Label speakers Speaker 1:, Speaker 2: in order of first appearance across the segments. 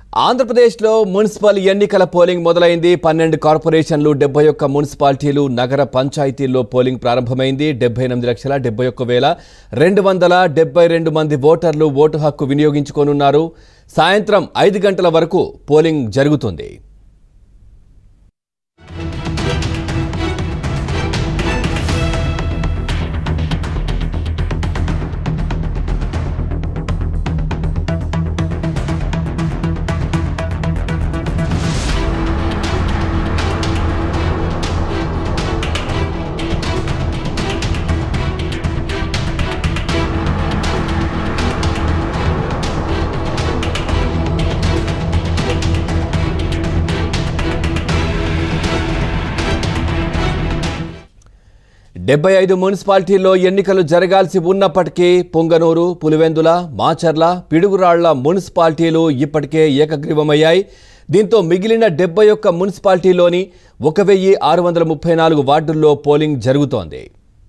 Speaker 1: ఆంధ్రప్రదేశ్లో మున్సిపల్ ఎన్నికల పోలింగ్ మొదలైంది. 12 కార్పొరేషన్లు, 71 మున్సిపాలిటీలు, నగర పంచాయతీల్లో పోలింగ్ ప్రారంభమైంది. 78,71,272 మంది ఓటర్లు ఓటు హక్కు వినియోగించుకోనున్నారు. సాయంత్రం 5 గంటల వరకు పోలింగ్ జరుగుతుంది. డెబ్బై 75 మున్సిపాలిటీల్లో ఎన్నికలు జరగాల్సి ఉన్నప్పటికీ పొంగనూరు, పులివెందుల, మాచర్ల, పిడుగురాళ్ల మున్సిపాలిటీలు ఇప్పటికే ఏకగ్రీవమయ్యాయి. దీంతో మిగిలిన 71 మున్సిపాలిటీలోని 1634 వార్డుల్లో పోలింగ్ జరుగుతోంది.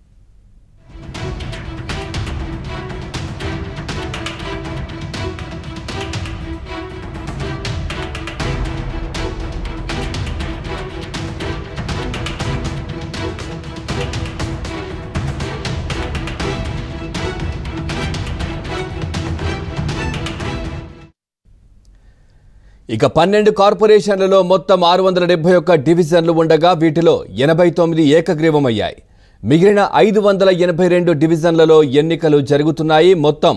Speaker 1: ఇక 12 కార్పొరేషన్లలో మొత్తం 671 డివిజన్లు ఉండగా వీటిలో 89 ఏకగ్రీవమయ్యాయి. మిగిలిన 582 డివిజన్లలో ఎన్నికలు జరుగుతున్నాయి. మొత్తం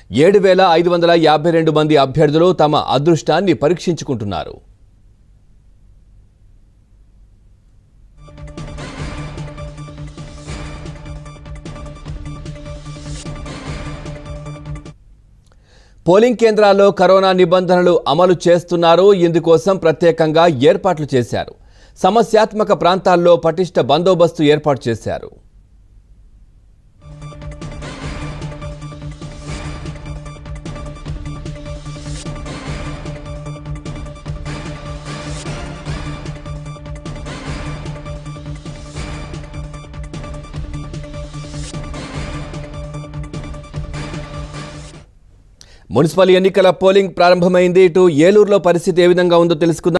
Speaker 1: 7,552 మంది అభ్యర్థులు తమ అదృష్టాన్ని పరీక్షించుకుంటున్నారు. పోలింగ్ కేంద్రాల్లో కరోనా నిబంధనలు అమలు చేస్తున్నారు. ఇందుకోసం ప్రత్యేకంగా ఏర్పాట్లు చేశారు. సమస్యాత్మక ప్రాంతాల్లో పటిష్ట బందోబస్తు ఏర్పాటు చేశారు. మున్సిపల్ ఎన్నికల పోలింగ్ ప్రారంభమైంది. ఇటు ఏలూరులో పరిస్థితి ఏ విధంగా ఉందో తెలుసుకుందాం.